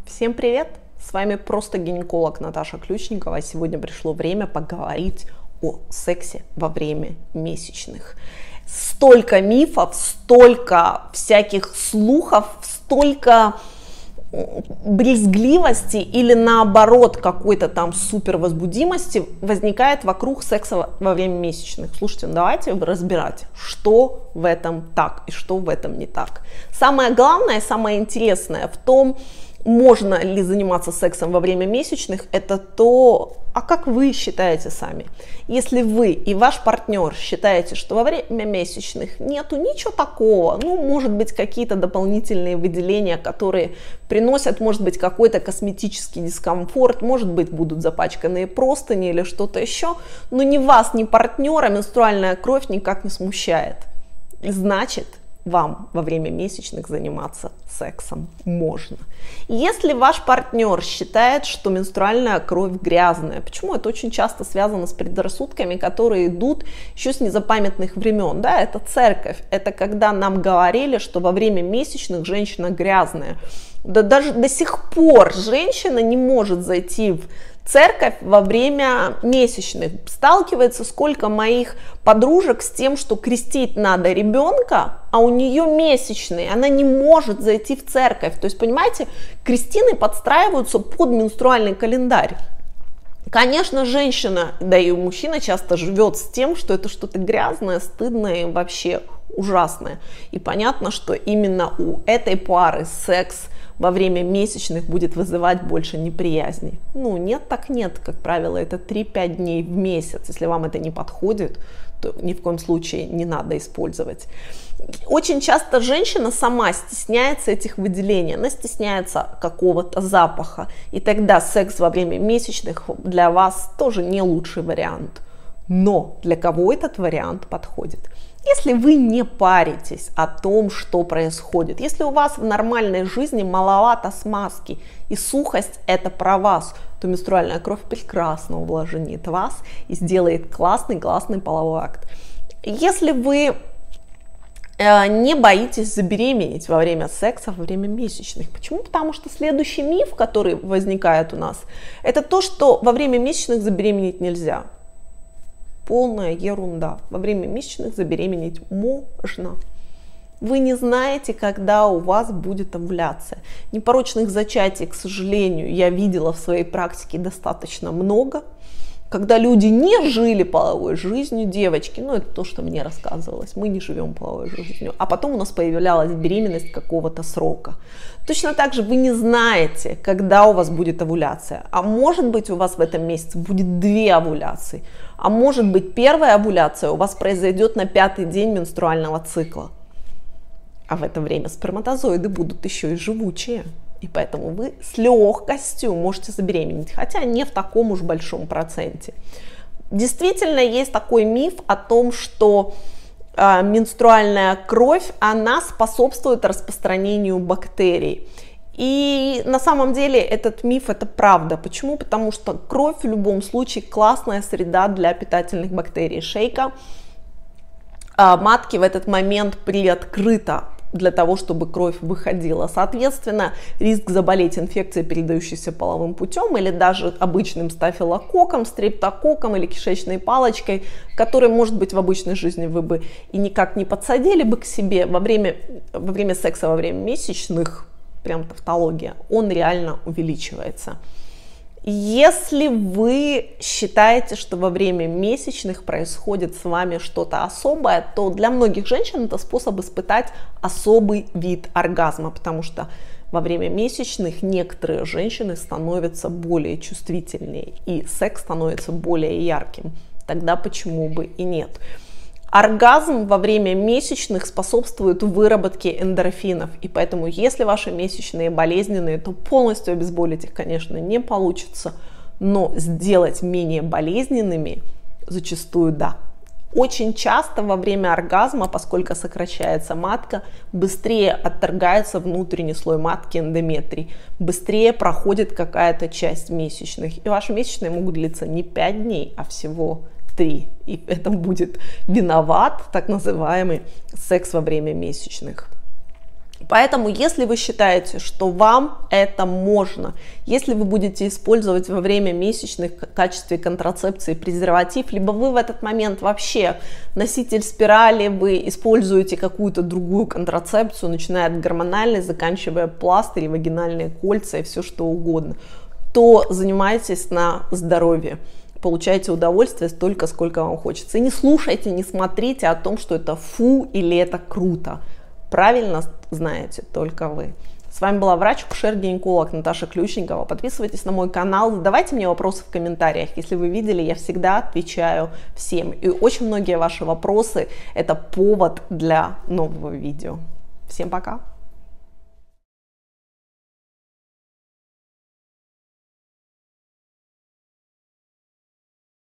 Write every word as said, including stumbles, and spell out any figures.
Всем привет! С вами просто гинеколог Наташа Ключникова. Сегодня пришло время поговорить о сексе во время месячных. Столько мифов, столько всяких слухов, столько брезгливости или наоборот какой-то там супервозбудимости возникает вокруг секса во время месячных. Слушайте, ну давайте разбирать, что в этом так и что в этом не так. Самое главное, самое интересное в том, можно ли заниматься сексом во время месячных, это то, а как вы считаете сами. Если вы и ваш партнер считаете, что во время месячных нету ничего такого, ну, может быть, какие-то дополнительные выделения, которые приносят, может быть, какой-то косметический дискомфорт, может быть, будут запачканные простыни или что-то еще, но ни вас, ни партнера менструальная кровь никак не смущает. Значит, вам во время месячных заниматься сексом можно. Если ваш партнер считает, что менструальная кровь грязная, почему это очень часто связано с предрассудками, которые идут еще с незапамятных времен, да, это церковь, это когда нам говорили, что во время месячных женщина грязная. Да даже до сих пор женщина не может зайти в церковь во время месячных. Сталкивается сколько моих подружек с тем, что крестить надо ребенка, а у нее месячные, она не может зайти в церковь. То есть, понимаете, крестины подстраиваются под менструальный календарь. Конечно, женщина, да и мужчина часто живет с тем, что это что-то грязное, стыдное и вообще ужасное. И понятно, что именно у этой пары секс во время месячных будет вызывать больше неприязни. Ну, нет так нет, как правило, это три-пять дней в месяц. Если вам это не подходит, то ни в коем случае не надо использовать. Очень часто женщина сама стесняется этих выделений, она стесняется какого-то запаха. И тогда секс во время месячных для вас тоже не лучший вариант. Но для кого этот вариант подходит? Если вы не паритесь о том, что происходит, если у вас в нормальной жизни маловато смазки и сухость это про вас, то менструальная кровь прекрасно увлажнит вас и сделает классный-классный половой акт. Если вы э, не боитесь забеременеть во время секса, во время месячных, почему? Потому что следующий миф, который возникает у нас, это то, что во время месячных забеременеть нельзя. Полная ерунда. Во время месячных забеременеть можно. Вы не знаете, когда у вас будет овуляция. Непорочных зачатий, к сожалению, я видела в своей практике достаточно много. Когда люди не жили половой жизнью, девочки, ну это то, что мне рассказывалось, мы не живем половой жизнью, а потом у нас появлялась беременность какого-то срока. Точно так же вы не знаете, когда у вас будет овуляция, а может быть у вас в этом месяце будет две овуляции, а может быть первая овуляция у вас произойдет на пятый день менструального цикла, а в это время сперматозоиды будут еще и живучие. И поэтому вы с легкостью можете забеременеть, хотя не в таком уж большом проценте. Действительно, есть такой миф о том, что э, менструальная кровь, она способствует распространению бактерий. И на самом деле этот миф это правда. Почему? Потому что кровь в любом случае классная среда для питательных бактерий. Шейка э, матки в этот момент приоткрыта для того, чтобы кровь выходила. Соответственно, риск заболеть инфекцией, передающейся половым путем, или даже обычным стафилококком, стрептококком или кишечной палочкой, который, может быть, в обычной жизни вы бы и никак не подсадили бы к себе во время, во время секса, во время месячных, прям тавтология, он реально увеличивается. Если вы считаете, что во время месячных происходит с вами что-то особое, то для многих женщин это способ испытать особый вид оргазма, потому что во время месячных некоторые женщины становятся более чувствительнее, и секс становится более ярким. Тогда почему бы и нет? Оргазм во время месячных способствует выработке эндорфинов, и поэтому, если ваши месячные болезненные, то полностью обезболить их, конечно, не получится, но сделать менее болезненными зачастую да. Очень часто во время оргазма, поскольку сокращается матка, быстрее отторгается внутренний слой матки, эндометрий, быстрее проходит какая-то часть месячных, и ваши месячные могут длиться не пять дней, а всего три. И в этом будет виноват так называемый секс во время месячных. Поэтому, если вы считаете, что вам это можно, если вы будете использовать во время месячных в качестве контрацепции презерватив, либо вы в этот момент вообще носитель спирали, вы используете какую-то другую контрацепцию, начиная от гормональной, заканчивая пластыри, вагинальные кольца и все что угодно, то занимайтесь на здоровье. Получайте удовольствие столько, сколько вам хочется. И не слушайте, не смотрите о том, что это фу или это круто. Правильно знаете только вы. С вами была врач-акушер-гинеколог Наташа Ключникова. Подписывайтесь на мой канал, задавайте мне вопросы в комментариях. Если вы видели, я всегда отвечаю всем. И очень многие ваши вопросы – это повод для нового видео. Всем пока!